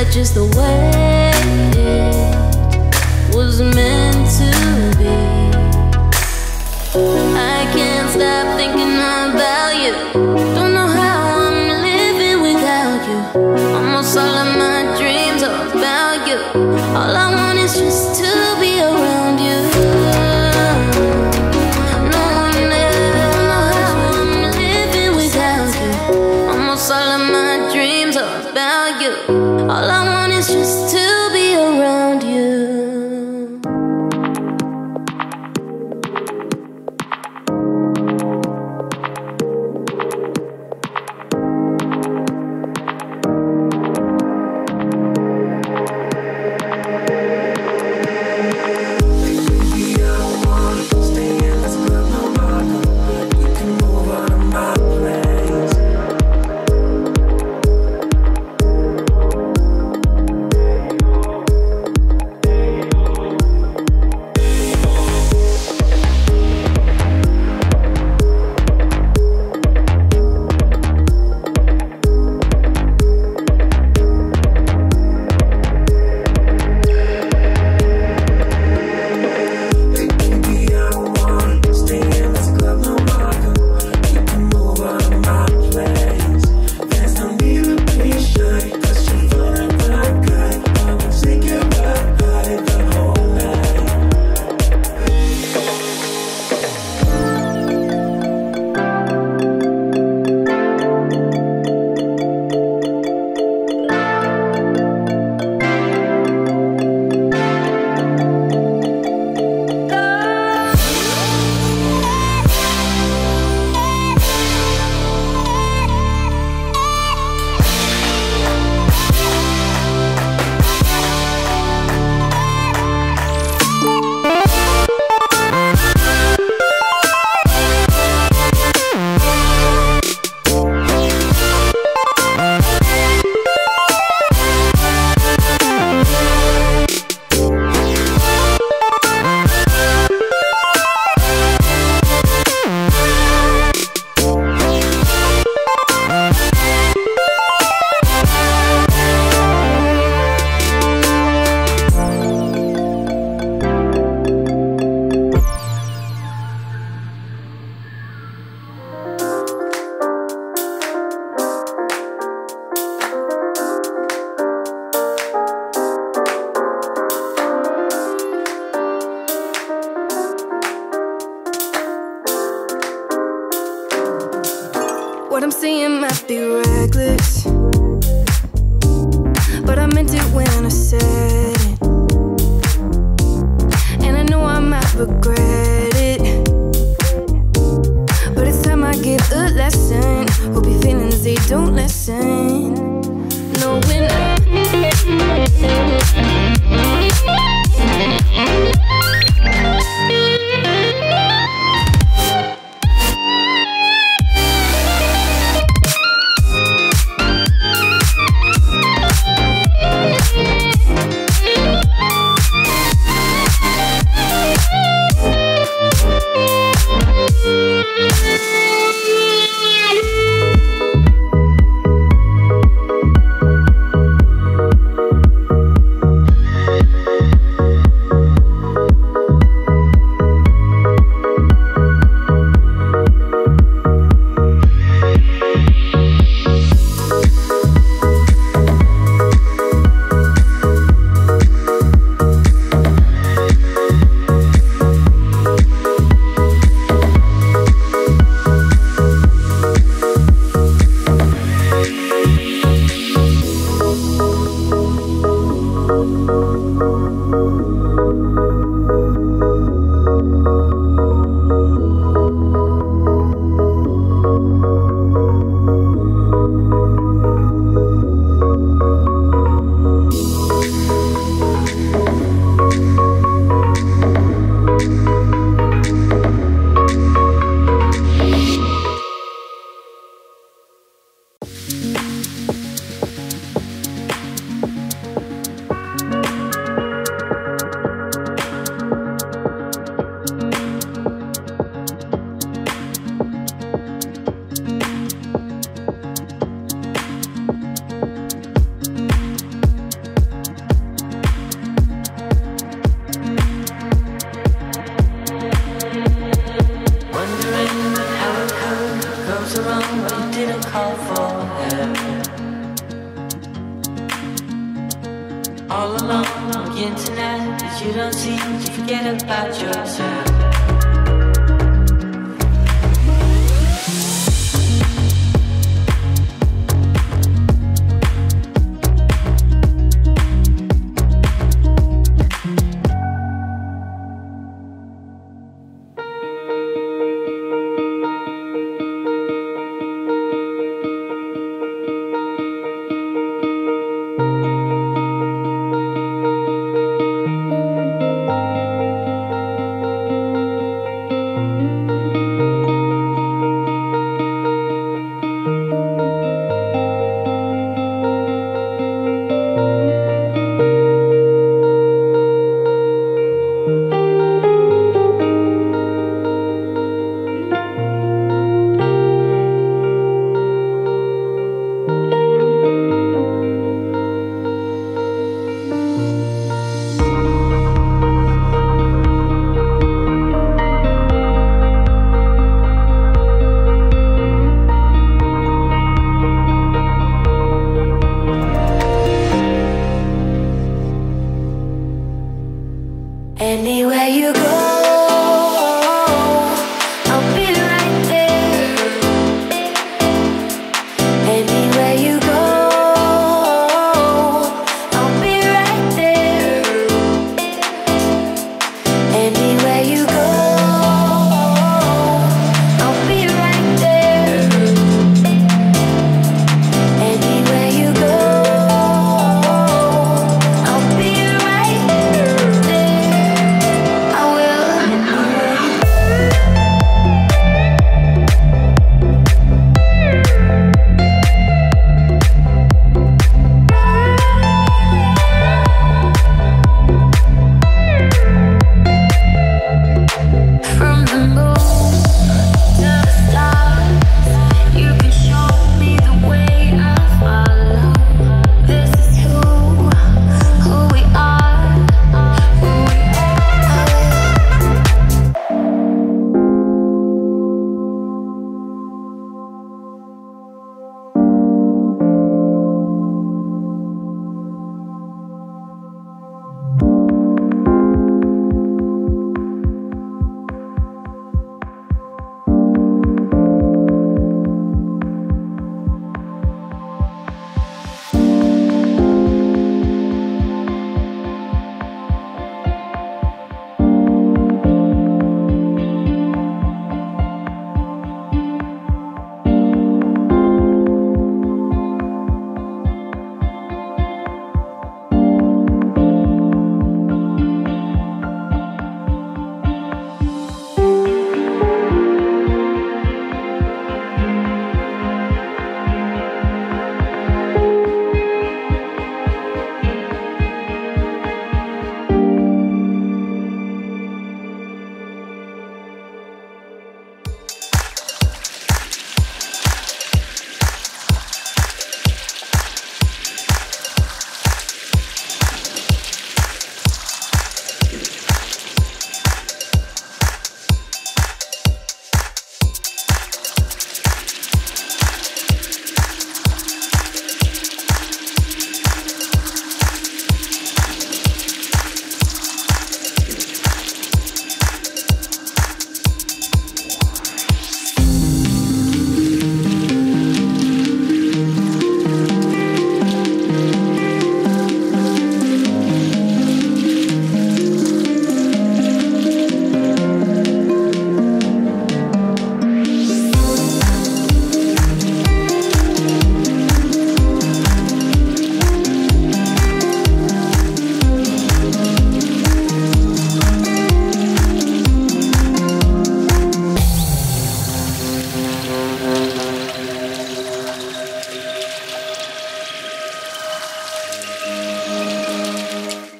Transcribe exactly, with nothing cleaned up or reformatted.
that just the way it was meant to be. I can't stop thinking about you. Don't know how I'm living without you. Almost all of my dreams are about you. All I want is just to be around you. No one else know how I'm living without you. Almost all of my dreams are about you. All I want is just to be around you. What I'm saying might be reckless, but I meant it when I said it. And I know I might regret it, but it's time I get a lesson. Hope your feelings, they don't listen. No, when I all alone on the internet, but you don't seem to forget about yourself.